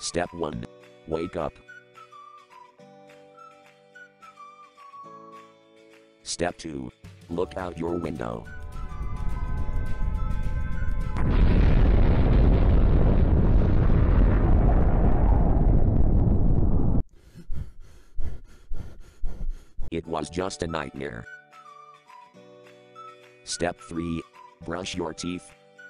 Step 1. Wake up. Step 2. Look out your window. It was just a nightmare. Step 3. Brush your teeth.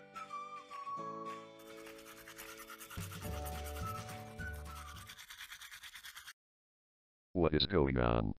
What is going on?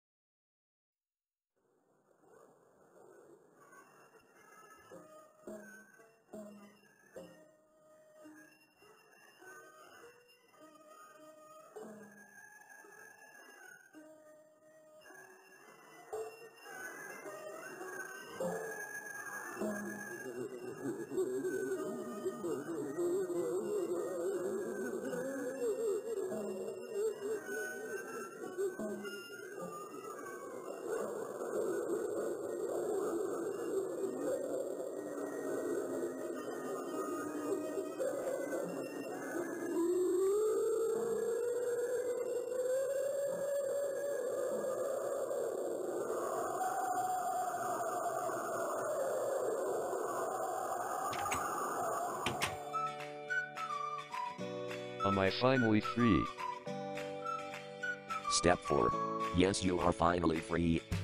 Am I finally free? Step 4. Yes, you are finally free.